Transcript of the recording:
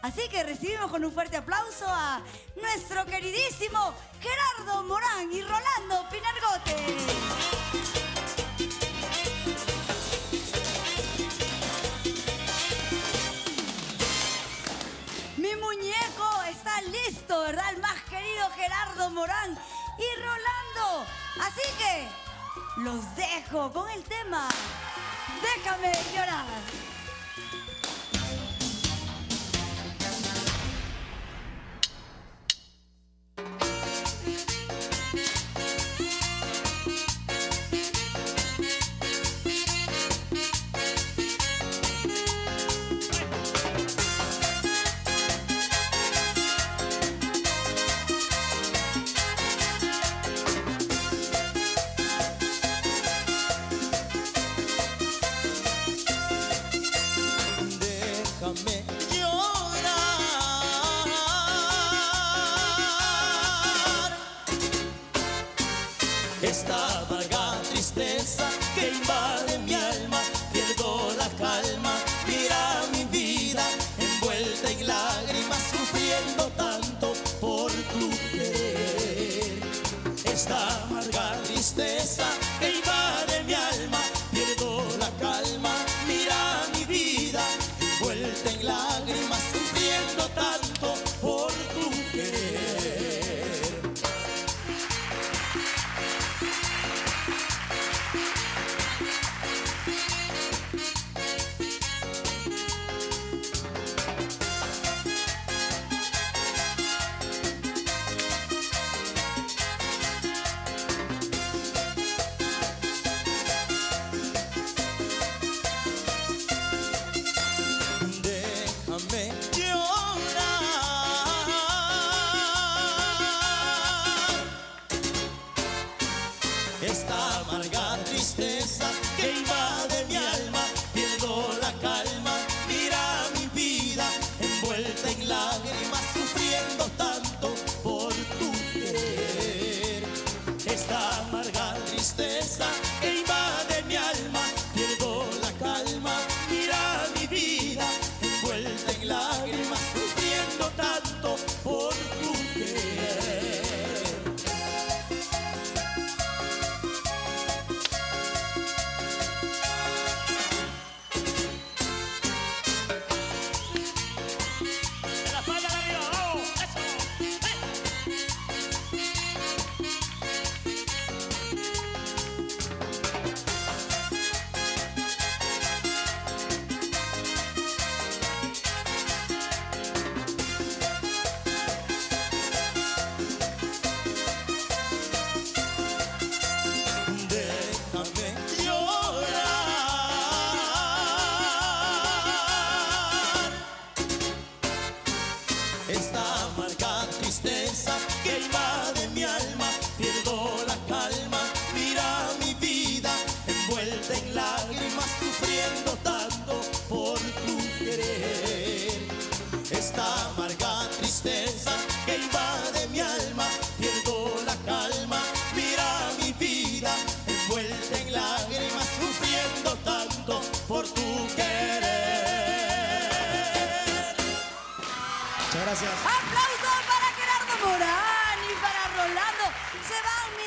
Así que recibimos con un fuerte aplauso a nuestro queridísimo Gerardo Morán y Rolando Pinargote. Mi muñeco está listo, ¿verdad? El más querido Gerardo Morán y Rolando. Así que los dejo con el tema Déjame llorar. Déjame llorar esta amarga tristeza que invade mi alma, pierdo la calma, mira mi vida envuelta en lágrimas, sufriendo tanto por tu querer. Esta amarga tristeza que invade mi alma, pierdo la calma, mira mi vida envuelta en lágrimas, sufriendo tanto por tu querer. Déjame llorar esta amarga tristeza que invade mi alma, pierdo la calma, mira mi vida envuelta en lágrimas, sufriendo tanto por tu querer. Esta amarga tristeza que invade mi alma, pierdo la calma, mira mi vida envuelta en lágrimas, sufriendo tanto por tu querer. De la palma arriba, vamos, eso. Déjame llorar esta amarga tristeza que invade mi alma, pierdo la calma, mira mi vida envuelta en lágrimas, sufriendo tanto por tu querer. Esta amarga tristeza que invade mi alma, pierdo la calma, mira mi vida envuelta en lágrimas, sufriendo tanto por tu querer. Muchas gracias. Aplausos para Gerardo Morán y para Rolando. Se van